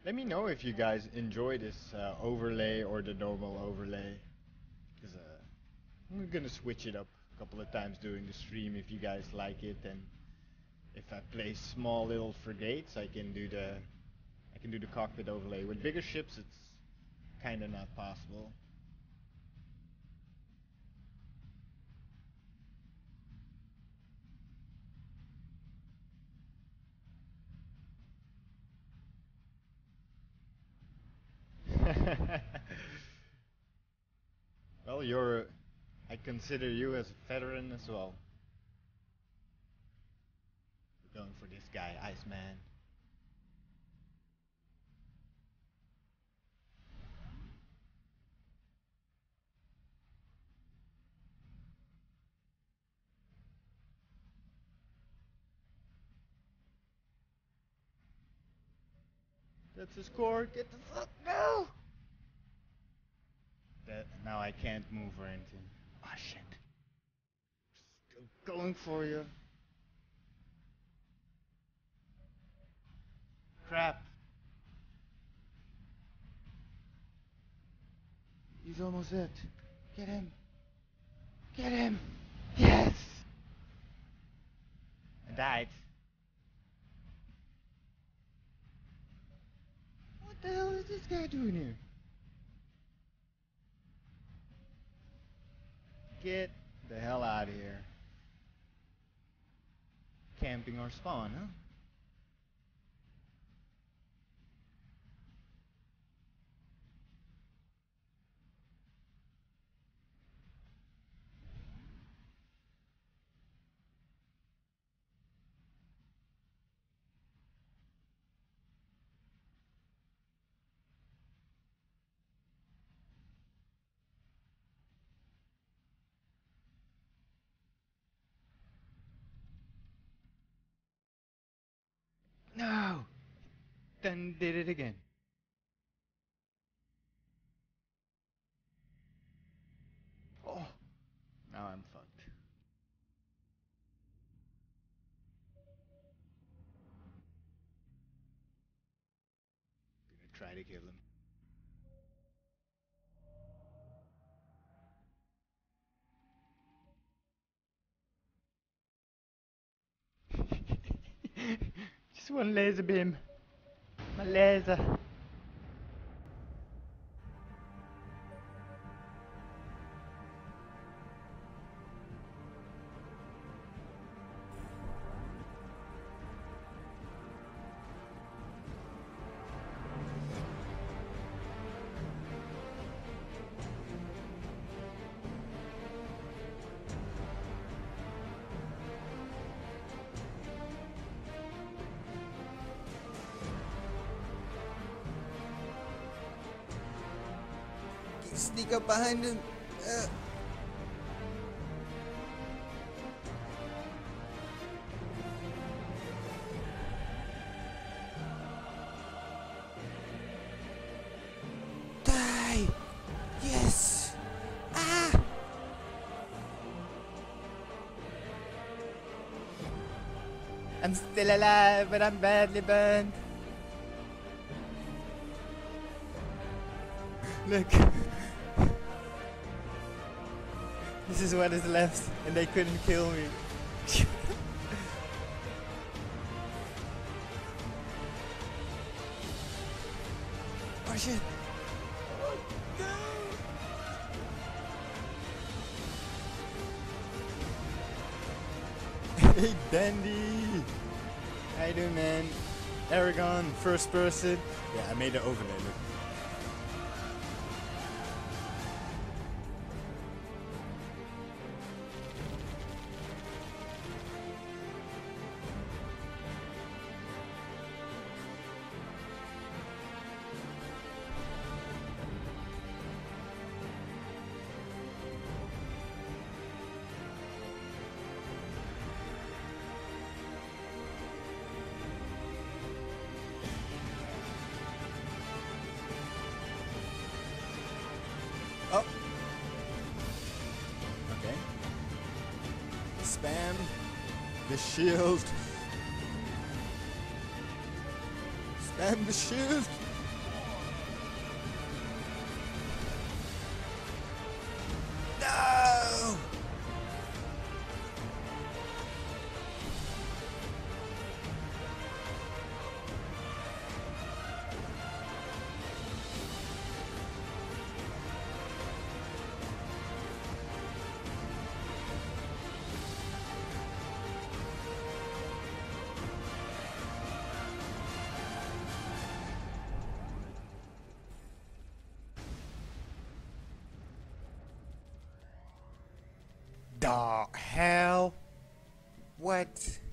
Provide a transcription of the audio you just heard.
Let me know if you guys enjoy this overlay or the normal overlay. Because I'm gonna switch it up a couple of times during the stream if you guys like it. And if I play small little frigates, I can do the cockpit overlay. With bigger ships, it's kind of not possible. Well, I consider you as a veteran as well. We're going for this guy, Iceman. That's a score. Get the fuck no! Now I can't move or anything. Ah shit. Still going for you. Crap. He's almost it. Get him. Get him. Yes. I died. What the hell is this guy doing here? Get the hell out of here. Camping our spawn, huh? No! Then did it again. Oh! Now I'm fucked. Gonna try to kill him. Just one laser beam. My laser. Sneak up behind him. Die! Yes! Ah! I'm still alive, but I'm badly burned. Look. This is what is left, and they couldn't kill me. Oh shit! Oh, no. Hey Dandy! How you doing, man? Aragon, first person. Yeah, I made an overlay. Look. Oh. Okay. Spam the shield. Spam the shield. The hell? What?